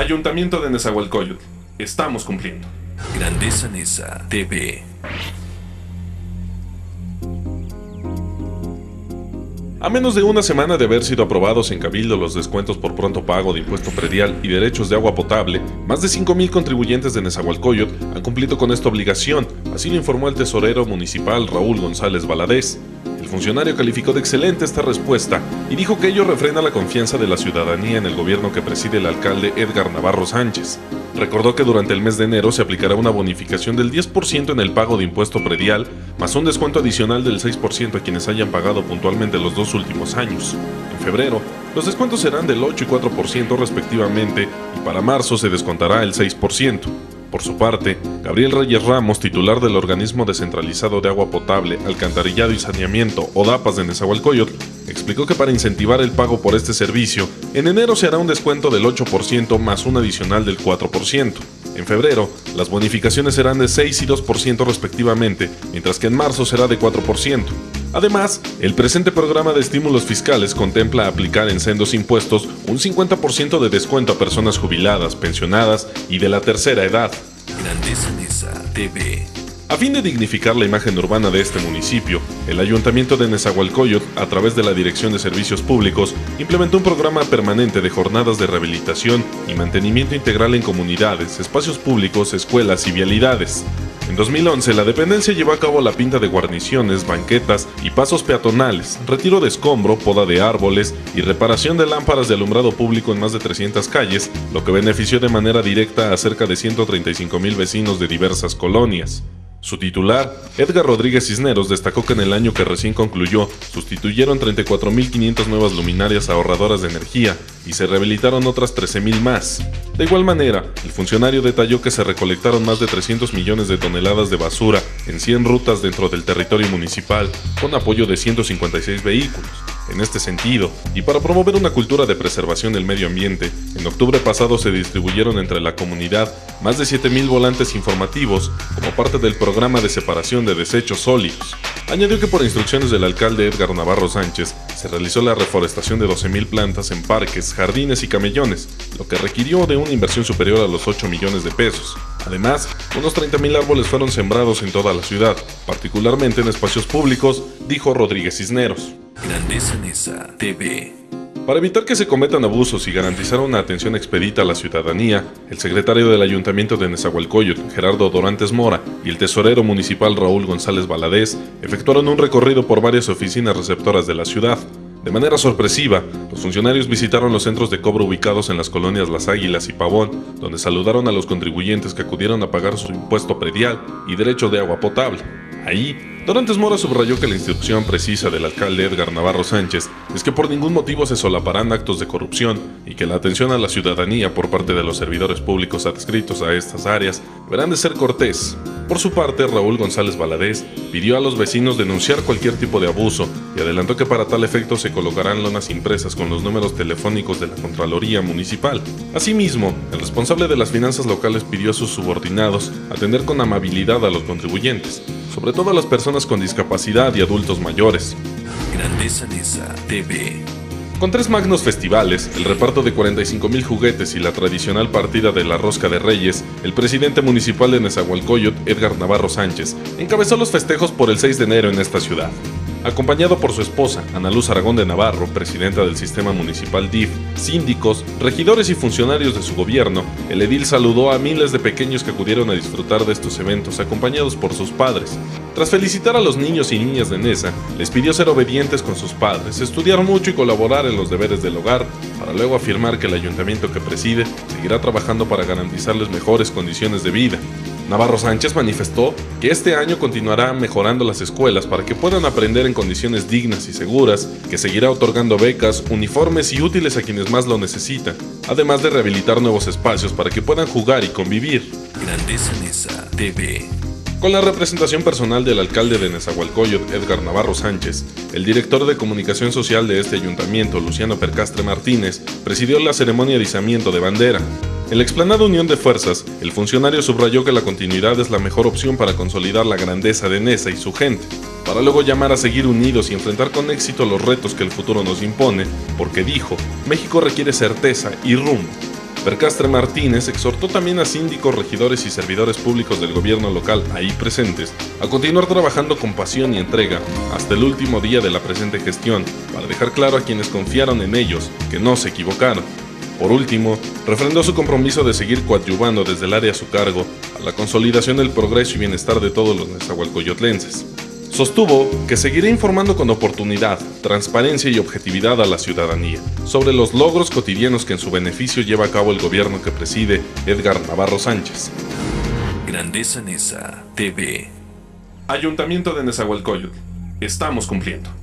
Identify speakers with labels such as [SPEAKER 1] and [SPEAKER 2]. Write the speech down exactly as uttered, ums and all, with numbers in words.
[SPEAKER 1] Ayuntamiento de Nezahualcóyotl. Estamos cumpliendo.
[SPEAKER 2] Grandeza Neza T V.
[SPEAKER 1] A menos de una semana de haber sido aprobados en Cabildo los descuentos por pronto pago de impuesto predial y derechos de agua potable, más de cinco mil contribuyentes de Nezahualcóyotl han cumplido con esta obligación, así lo informó el tesorero municipal Raúl González Valadez. El funcionario calificó de excelente esta respuesta y dijo que ello refrena la confianza de la ciudadanía en el gobierno que preside el alcalde Edgar Navarro Sánchez. Recordó que durante el mes de enero se aplicará una bonificación del diez por ciento en el pago de impuesto predial, más un descuento adicional del seis por ciento a quienes hayan pagado puntualmente los dos últimos años. En febrero, los descuentos serán del ocho y cuatro por ciento respectivamente, y para marzo se descontará el seis por ciento. Por su parte, Gabriel Reyes Ramos, titular del Organismo Descentralizado de Agua Potable, Alcantarillado y Saneamiento, ODAPAS de Nezahualcóyotl, explicó que para incentivar el pago por este servicio, en enero se hará un descuento del ocho por ciento más un adicional del cuatro por ciento. En febrero, las bonificaciones serán de seis y dos por ciento respectivamente, mientras que en marzo será de cuatro por ciento. Además, el presente programa de estímulos fiscales contempla aplicar en sendos impuestos un cincuenta por ciento de descuento a personas jubiladas, pensionadas y de la tercera edad.
[SPEAKER 2] Grandeza Neza T V.
[SPEAKER 1] A fin de dignificar la imagen urbana de este municipio, el Ayuntamiento de Nezahualcóyotl, a través de la Dirección de Servicios Públicos, implementó un programa permanente de jornadas de rehabilitación y mantenimiento integral en comunidades, espacios públicos, escuelas y vialidades. En dos mil once, la dependencia llevó a cabo la pinta de guarniciones, banquetas y pasos peatonales, retiro de escombro, poda de árboles y reparación de lámparas de alumbrado público en más de trescientas calles, lo que benefició de manera directa a cerca de ciento treinta y cinco mil vecinos de diversas colonias. Su titular, Edgar Rodríguez Cisneros, destacó que en el año que recién concluyó, sustituyeron treinta y cuatro mil quinientas nuevas luminarias ahorradoras de energía y se rehabilitaron otras trece mil más. De igual manera, el funcionario detalló que se recolectaron más de trescientos millones de toneladas de basura en cien rutas dentro del territorio municipal, con apoyo de ciento cincuenta y seis vehículos. En este sentido, y para promover una cultura de preservación del medio ambiente, en octubre pasado se distribuyeron entre la comunidad más de siete mil volantes informativos como parte del programa de separación de desechos sólidos. Añadió que por instrucciones del alcalde Edgar Navarro Sánchez, se realizó la reforestación de doce mil plantas en parques, jardines y camellones, lo que requirió de una inversión superior a los ocho millones de pesos. Además, unos treinta mil árboles fueron sembrados en toda la ciudad, particularmente en espacios públicos, dijo Rodríguez Cisneros.
[SPEAKER 2] Grandeza Neza T V.
[SPEAKER 1] Para evitar que se cometan abusos y garantizar una atención expedita a la ciudadanía, el secretario del Ayuntamiento de Nezahualcóyotl, Gerardo Dorantes Mora, y el tesorero municipal Raúl González Valadez efectuaron un recorrido por varias oficinas receptoras de la ciudad. De manera sorpresiva, los funcionarios visitaron los centros de cobro ubicados en las colonias Las Águilas y Pavón, donde saludaron a los contribuyentes que acudieron a pagar su impuesto predial y derecho de agua potable. Ahí, Dorantes Mora subrayó que la instrucción precisa del alcalde Edgar Navarro Sánchez es que por ningún motivo se solaparán actos de corrupción y que la atención a la ciudadanía por parte de los servidores públicos adscritos a estas áreas deberán de ser cortés. Por su parte, Raúl González Valadez pidió a los vecinos denunciar cualquier tipo de abuso y adelantó que para tal efecto se colocarán lonas impresas con los números telefónicos de la Contraloría Municipal. Asimismo, el responsable de las finanzas locales pidió a sus subordinados atender con amabilidad a los contribuyentes, sobre todo a las personas con discapacidad y adultos mayores.
[SPEAKER 2] Grandeza Neza T V.
[SPEAKER 1] Con tres magnos festivales, el reparto de cuarenta y cinco mil juguetes y la tradicional partida de la Rosca de Reyes, el presidente municipal de Nezahualcóyotl, Edgar Navarro Sánchez, encabezó los festejos por el seis de enero en esta ciudad. Acompañado por su esposa, Ana Luz Aragón de Navarro, presidenta del Sistema Municipal D I F, síndicos, regidores y funcionarios de su gobierno, el edil saludó a miles de pequeños que acudieron a disfrutar de estos eventos acompañados por sus padres. Tras felicitar a los niños y niñas de Neza, les pidió ser obedientes con sus padres, estudiar mucho y colaborar en los deberes del hogar, para luego afirmar que el ayuntamiento que preside seguirá trabajando para garantizarles mejores condiciones de vida. Navarro Sánchez manifestó que este año continuará mejorando las escuelas para que puedan aprender en condiciones dignas y seguras, que seguirá otorgando becas, uniformes y útiles a quienes más lo necesitan, además de rehabilitar nuevos espacios para que puedan jugar y convivir.
[SPEAKER 2] Grandeza Neza T V.
[SPEAKER 1] Con la representación personal del alcalde de Nezahualcóyotl, Edgar Navarro Sánchez, el director de comunicación social de este ayuntamiento, Luciano Percastre Martínez, presidió la ceremonia de izamiento de bandera. En la explanada Unión de Fuerzas, el funcionario subrayó que la continuidad es la mejor opción para consolidar la grandeza de Neza y su gente, para luego llamar a seguir unidos y enfrentar con éxito los retos que el futuro nos impone, porque dijo, México requiere certeza y rumbo. Percastre Martínez exhortó también a síndicos, regidores y servidores públicos del gobierno local ahí presentes a continuar trabajando con pasión y entrega hasta el último día de la presente gestión, para dejar claro a quienes confiaron en ellos que no se equivocaron. Por último, refrendó su compromiso de seguir coadyuvando desde el área a su cargo a la consolidación del progreso y bienestar de todos los nezahualcóyotlenses. Sostuvo que seguirá informando con oportunidad, transparencia y objetividad a la ciudadanía sobre los logros cotidianos que en su beneficio lleva a cabo el gobierno que preside Edgar Navarro Sánchez.
[SPEAKER 2] Grandeza Nesa T V.
[SPEAKER 1] Ayuntamiento de Nezahualcóyotl. Estamos cumpliendo.